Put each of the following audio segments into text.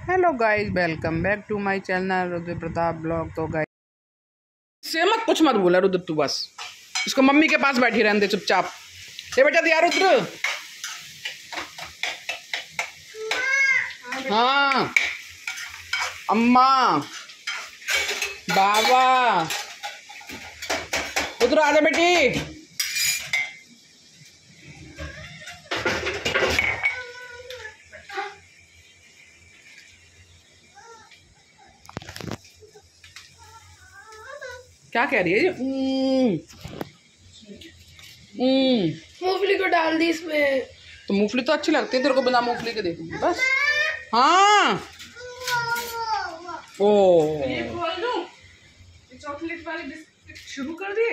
Hello guys, welcome back to my channel Rudra Pratap vlog. तो guys से मत कुछ मत बोला रुद्र, तू बस इसको मम्मी के पास बैठी रहने दे चुपचाप। ये बेटा दिया रुद्र। हाँ अम्मा बाबा रुद्र आजा बेटी। क्या कह रही है ये? मूंगफली को डाल दी इसमें। तो मूंगफली तो अच्छी लगती है तेरे को, बिना मूंगफली के देखूंगी बस। हाँ ओ ये खोल दूं? चॉकलेट वाले बिस्किट शुरू कर दिए।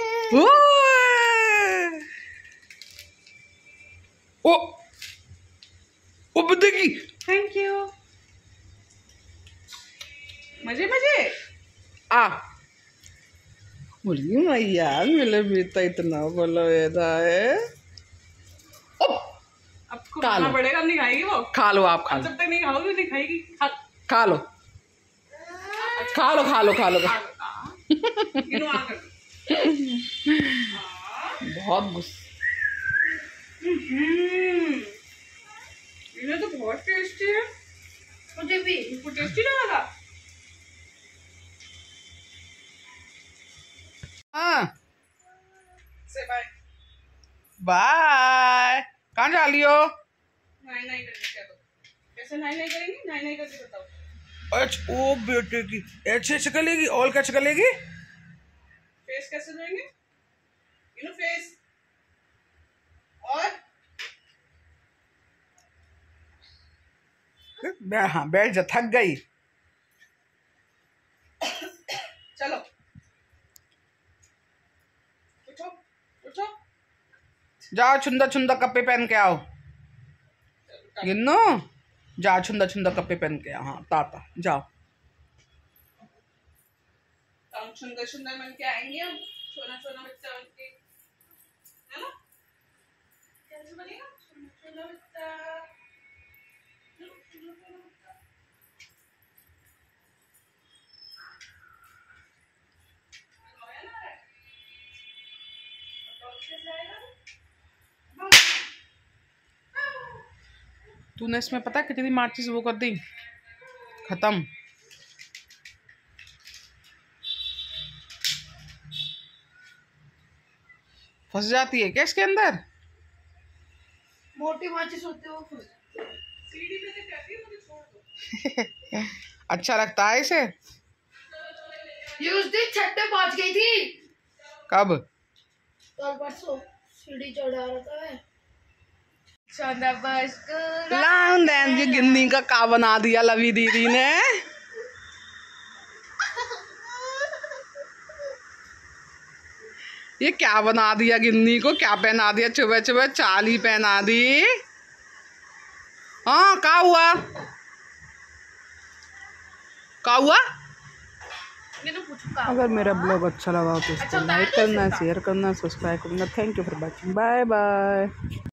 ओ ओ बदेगी। Thank you. मजे मजे आ बोली मैया मेरे बेटा इतना बोलो ऐसा है। आपको खाना पड़ेगा, नहीं खाएगी वो। खा लो आप, खा लो जब तक नहीं खाओगी नहीं खाएगी। खा लो खा लो खा लो खा लो। बहुत गुस्सा। ये तो बहुत टेस्टी है। मुझे भी टेस्टी लगा था। हाँ से बाय बाय। कहाँ जा रही हो? नहीं नहीं करनी क्या? तो कैसे नहीं नहीं करेंगी? नहीं नहीं करके बताओ। अच्छा ओ बेटे की ऐसे ऐसे चलेगी और कैसे चलेगी? फेस कैसे धोएंगे? You know face. और हाँ बैठ जा, थक गई। चलो उठो उठो। जाओ छुंदा छुंदा कपड़े पहन के आओ। गिन्नू जाओ छुंदा छुंदा कपड़े पहन के आओ। हाँ ताता जाओ। हम सुंदर सुंदर बन के आएंगे, हम सोना सोना बच्चा बन के, है ना? कैसे बनेगा सोना सोना बच्चा? तूने इसमें पता कितनी माचिस वो कर दी, खत्म। फंस जाती है क्या इसके अंदर? मोटी माचिस होती है वो सीढ़ी पे से कहती है मुझे छोड़ दो। अच्छा लगता है इसे? ये उस दिन छत पे पहुंच गई थी। कब? कल परसों सीढ़ी चढ़ा रहा था मैं। ये गिन्नी का का बना दिया लवी दीदी ने। ये क्या बना दिया गिन्नी को? क्या पहना दिया? चुबह चुबह चाली पहना दी। हाँ क्या हुआ? क्या हुआ? अगर मेरा ब्लॉग अच्छा लगा तो इसको लाइक करना, शेयर करना, सब्सक्राइब करना। Thank you for watching. Bye bye.